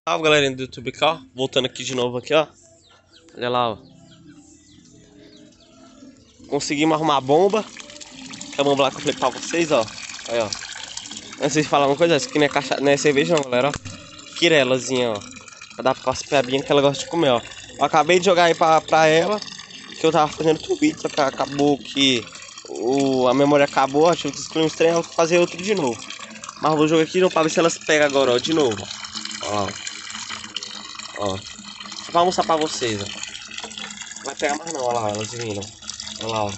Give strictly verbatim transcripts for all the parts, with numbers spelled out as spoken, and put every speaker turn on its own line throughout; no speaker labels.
Salve, galerinha do YouTube aqui, ó. Voltando aqui de novo aqui, ó. Olha lá, ó. Conseguimos arrumar a bomba. A bomba lá que eu falei pra vocês, ó. Aí, ó. Antes de falar uma coisa, isso aqui não é, cacha... não é cerveja não, galera, ó. Quirelazinha, ó. Pra dar pra as piabinhas que ela gosta de comer, ó. Eu acabei de jogar aí pra, pra ela. Que eu tava fazendo outro vídeo, só que acabou que o... a memória acabou. Acho que eu escolhi um estranho, eu vou fazer outro de novo. Mas eu vou jogar aqui não, pra ver se elas pegam agora, ó. De novo, ó. Ó, só pra mostrar pra vocês, ó. Não vai pegar mais não, olha lá, elas vindo. Olha lá, ó.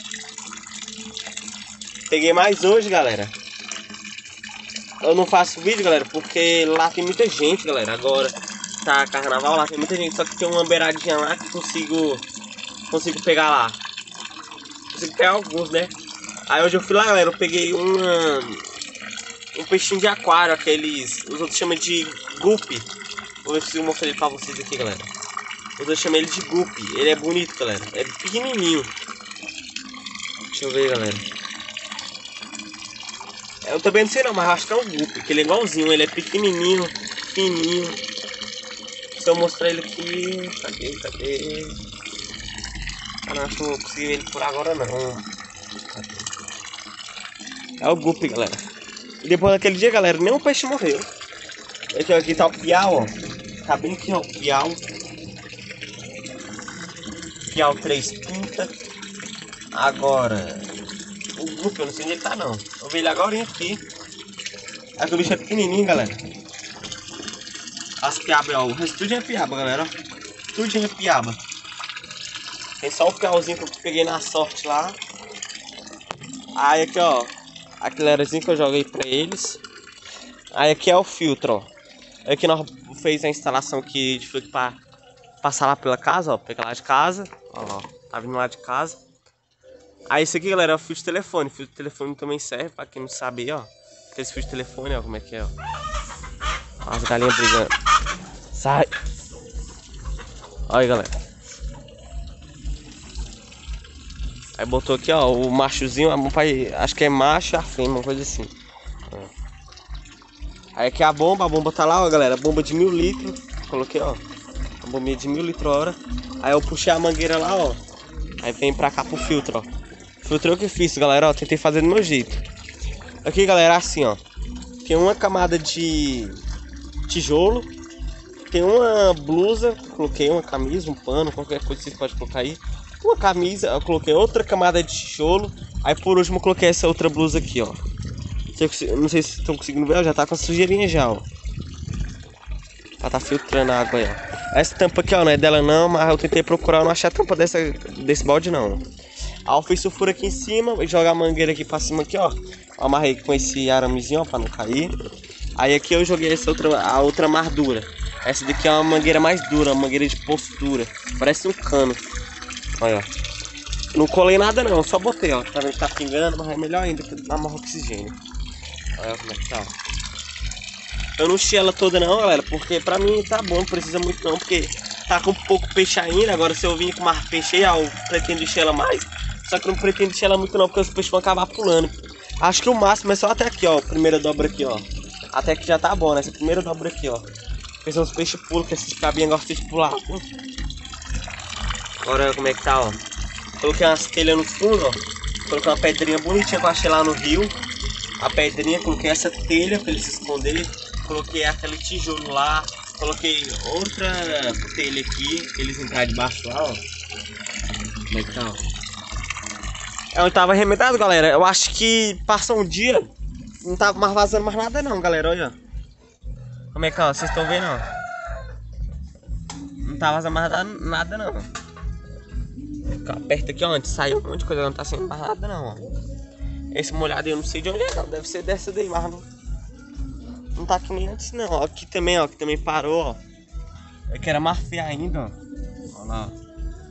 Peguei mais hoje, galera. Eu não faço vídeo, galera, porque lá tem muita gente, galera. Agora tá carnaval, lá tem muita gente. Só que tem uma beiradinha lá que consigo Consigo pegar lá. Consigo pegar alguns, né? Aí hoje eu fui lá, galera, eu peguei uma, um peixinho de aquário, aqueles... Os outros chamam de guppy. Vou ver se eu mostrar ele pra vocês aqui, galera. Eu chamei ele de guppy. Ele é bonito, galera. É pequenininho. Deixa eu ver, galera. Eu também não sei não, mas eu acho que é um guppy. Que ele é igualzinho. Ele é pequenininho, fininho. Se eu mostrar ele aqui... Cadê, cadê? Ah, não, acho que eu não vou conseguir ver ele por agora, não. É o guppy, galera. E depois daquele dia, galera, nenhum peixe morreu. Aqui, aqui tá o piau, ó. Tá bem aqui, ó, o piau. Piau três pinta. Agora, o guppy, eu não sei onde ele tá, não. Eu vi ele agora aqui. Aqui o bicho é pequenininho, galera. As piabas, ó. O resto tudo é piaba, galera, ó. Tudo é piaba. Tem só o piauzinho que eu peguei na sorte lá. Aí aqui, ó. Aquele erazinho que eu joguei pra eles. Aí aqui é o filtro, ó. Aqui nós fez a instalação aqui de filtro pra passar lá pela casa, ó. Pegar lá de casa. Ó, tá vindo lá de casa. Aí esse aqui, galera, é o fio de telefone. O fio de telefone também serve, pra quem não sabe, ó. Esse fio de telefone, ó, como é que é, ó. Ó as galinhas brigando. Sai! Olha aí, galera. Aí botou aqui, ó, o machozinho, acho que é macho e a fêmea, uma coisa assim. Aí aqui a bomba, a bomba tá lá, ó, galera, bomba de mil litros. Coloquei, ó, a bombinha de mil litros hora. Aí eu puxei a mangueira lá, ó. Aí vem pra cá pro filtro, ó. Filtro eu que fiz, galera, ó, tentei fazer do meu jeito. Aqui, galera, assim, ó. Tem uma camada de tijolo. Tem uma blusa, coloquei uma camisa, um pano, qualquer coisa que vocês podem colocar aí. Uma camisa, eu coloquei outra camada de tijolo. Aí por último eu coloquei essa outra blusa aqui, ó. Não sei se estão conseguindo ver, já tá com a sujeirinha já, ó. Ela tá filtrando a água aí, ó. Essa tampa aqui, ó, não é dela não, mas eu tentei procurar, não achei a tampa dessa, desse balde não. Aí eu fiz sulfura aqui em cima, vou jogar a mangueira aqui pra cima aqui, ó. Eu amarrei com esse aramezinho, ó, pra não cair. Aí aqui eu joguei essa outra, a outra mais dura. Essa daqui é uma mangueira mais dura, uma mangueira de postura. Parece um cano. Olha, ó. Não colei nada não, só botei, ó. Tá vendo que tá pingando, mas é melhor ainda que dá mais oxigênio. Olha como é que tá, ó. Eu não enchi ela toda não, galera, porque pra mim tá bom, não precisa muito não, porque tá com pouco peixe ainda. Agora se eu vir com mais peixe aí, ó, eu pretendo encher ela mais. Só que eu não pretendo encher ela muito não, porque os peixes vão acabar pulando. Acho que o máximo é só até aqui, ó, a primeira dobra aqui, ó. Até que já tá bom, né, essa primeira dobra aqui, ó. Porque senão os peixes pulam, que esses cabinhos gostam de pular. Agora como é que tá, ó. Coloquei umas telhas no fundo, ó. Coloquei uma pedrinha bonitinha que eu achei lá no rio. A pedrinha, coloquei essa telha pra ele se esconder. Coloquei aquele tijolo lá. Coloquei outra telha aqui, pra eles entrarem debaixo lá, ó. Como é que tá, ó. É onde tava arremedado, galera. Eu acho que passou um dia, não tava mais vazando mais nada não, galera, olha. Como é que tá, ó? Vocês estão vendo, ó. Não tá vazando mais nada, nada não. Ficar perto aqui, ó, antes saiu um monte de coisa, não tá sendo mais nada não, ó. Esse molhado eu não sei de onde é não, deve ser dessa daí, mas não, não tá aqui nem antes não, ó. Aqui também, ó, que também parou, ó. Eu quero marfear ainda, ó. Olha lá, ó.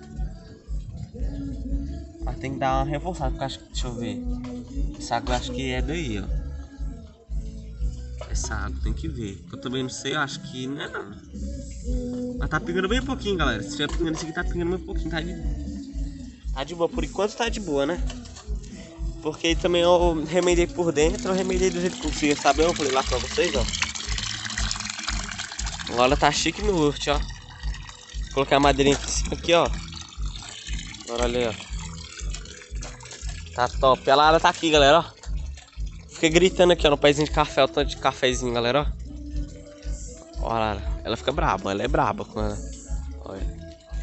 Mas tem que dar uma reforçada, porque acho que, deixa eu ver. Essa água acho que é daí, ó. Essa água tem que ver, eu também não sei, eu acho que não é não. Mas tá pingando bem pouquinho, galera. Se estiver pingando isso aqui, tá pingando bem pouquinho, tá de Tá de boa, por enquanto tá de boa, né? Porque também eu remedei por dentro, eu remedei do jeito que eu conseguia, sabe? Eu falei lá pra vocês, ó. Agora tá chique no urte, ó. Coloquei a madeirinha aqui em cima, aqui, ó. Agora olha aí, ó. Tá top. A Lara tá aqui, galera, ó. Fica gritando aqui, ó, no pezinho de café, o tanto de cafezinho, galera, ó. Ó, a Lara. Ela fica braba, ela é braba com ela. Olha.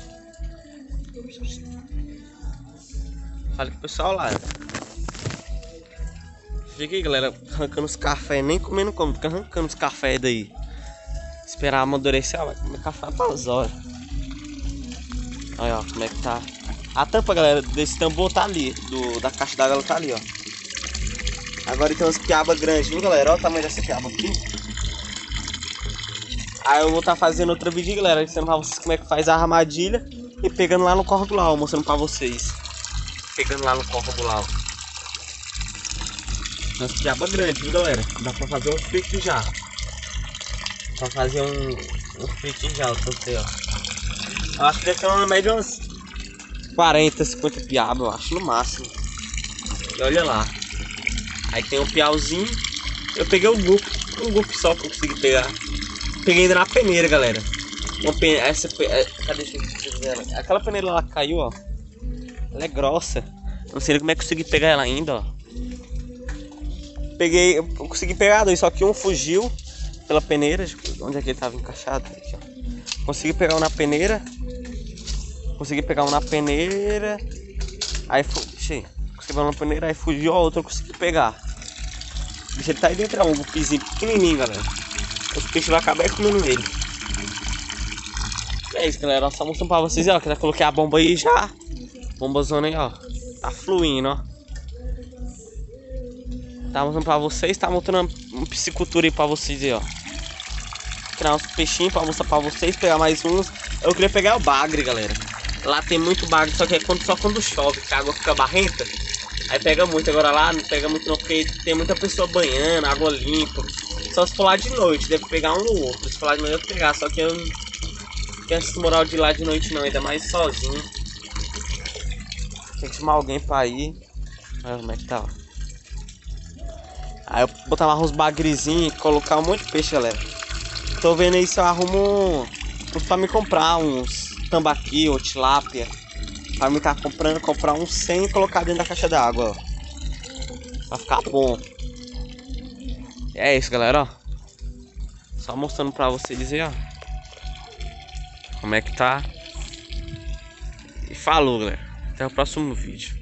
Fala com o pessoal lá. Fica aí, galera, arrancando os cafés, nem comendo como, fica arrancando os cafés daí. Esperar amadurecer, ó, vai comer café para as horas. Olha, ó, como é que tá. A tampa, galera, desse tambor tá ali, do, da caixa d'água tá ali, ó. Agora tem umas piabas grandes, viu, galera? Olha o tamanho dessa piaba aqui. Aí eu vou estar tá fazendo outra vídeo, galera, ensinando pra vocês como é que faz a armadilha e pegando lá no córrego lá, ó, mostrando pra vocês. Pegando lá no córrego lá, ó. Umas piabas grandes, viu, galera? Dá pra fazer um fritinho já. Pra fazer um, um fritinho já, eu sei, ó. Eu acho que deve ter uma média de umas quarenta, cinquenta piabas, eu acho, no máximo. E olha lá. Aí tem um piauzinho. Eu peguei um grupo, um grupo só que eu consegui pegar. Peguei ainda na peneira, galera. Uma peneira, essa é, cadê ela? Aquela peneira lá que caiu, ó. Ela é grossa. Não sei como é que eu consegui pegar ela ainda, ó. Peguei, eu consegui pegar dois, só que um fugiu pela peneira. Onde é que ele tava encaixado? Aqui, ó. Consegui pegar um na peneira. Consegui pegar um na peneira. Aí fugi. Consegui pegar um na peneira, aí fugiu, a outra eu consegui pegar. Deixa ele tá aí dentro, é um pizinho pequenininho, galera. Os peixes vão acabar comendo ele. É isso, galera. Só mostrando pra vocês, ó, que já coloquei a bomba aí já. Bombazona aí, ó. Tá fluindo, ó. Tá mostrando pra vocês, tá mostrando uma piscicultura aí pra vocês aí, ó. Tirar uns peixinhos pra mostrar pra vocês, pegar mais uns. Eu queria pegar o bagre, galera. Lá tem muito bagre, só que é quando, só quando chove, que a água fica barrenta. Aí pega muito, agora lá não pega muito não, porque tem muita pessoa banhando, água limpa. Só se for lá de noite, deve pegar um ou outro. Se for lá de noite eu vou pegar, só que eu não tenho essa moral de ir lá de noite não, ainda mais sozinho. Tem que chamar alguém pra ir. Olha como é que tá, ó. Aí eu botar mais uns bagrezinhos e colocar um monte de peixe, galera. Tô vendo aí se eu arrumo uns pra me comprar, uns tambaqui ou tilápia. Pra me tá comprando, comprar uns cem e colocar dentro da caixa d'água, ó. Vai ficar bom. É isso, galera, ó. Só mostrando pra vocês aí, ó. Como é que tá. E falou, galera. Até o próximo vídeo.